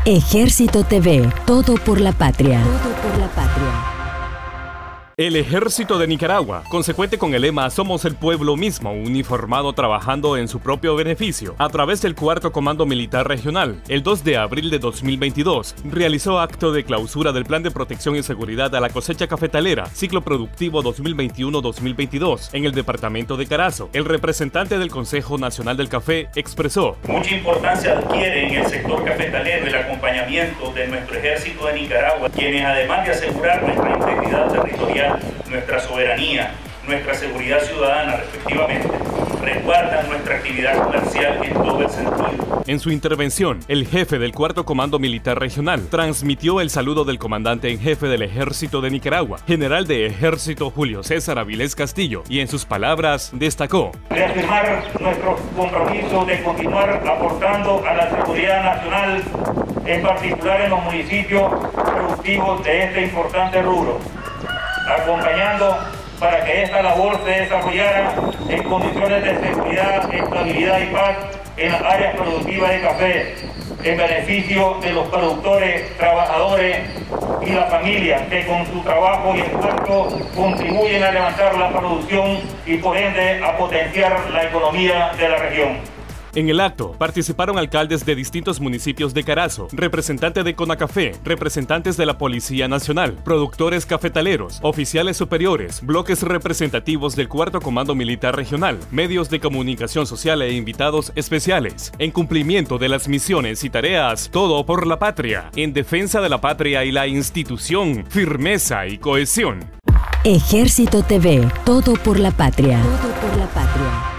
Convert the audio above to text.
Ejército TV, todo por la patria. Todo por la patria. El Ejército de Nicaragua, consecuente con el lema "Somos el pueblo mismo", uniformado trabajando en su propio beneficio, a través del 4º Comando Militar Regional, el 2 de abril de 2022, realizó acto de clausura del Plan de Protección y Seguridad a la cosecha cafetalera, ciclo productivo 2021-2022, en el departamento de Carazo. El representante del Consejo Nacional del Café expresó: mucha importancia adquiere en el sector cafetalero el acompañamiento de nuestro Ejército de Nicaragua, quienes además de asegurar nuestra integridad territorial, nuestra soberanía, nuestra seguridad ciudadana respectivamente, resguardan nuestra actividad comercial en todo el sentido. En su intervención, el jefe del 4º Comando Militar Regional transmitió el saludo del comandante en jefe del Ejército de Nicaragua, general de Ejército Julio César Avilés Castillo, y en sus palabras destacó: reafirmar nuestro compromiso de continuar aportando a la seguridad nacional, en particular en los municipios productivos de este importante rubro, acompañando para que esta labor se desarrollara en condiciones de seguridad, estabilidad y paz en las áreas productivas de café, en beneficio de los productores, trabajadores y las familias que con su trabajo y esfuerzo contribuyen a levantar la producción y por ende a potenciar la economía de la región. En el acto participaron alcaldes de distintos municipios de Carazo, representantes de CONACAFE, representantes de la Policía Nacional, productores cafetaleros, oficiales superiores, bloques representativos del 4º Comando Militar Regional, medios de comunicación social e invitados especiales, en cumplimiento de las misiones y tareas, todo por la patria, en defensa de la patria y la institución, firmeza y cohesión. Ejército TV, todo por la patria. Todo por la patria.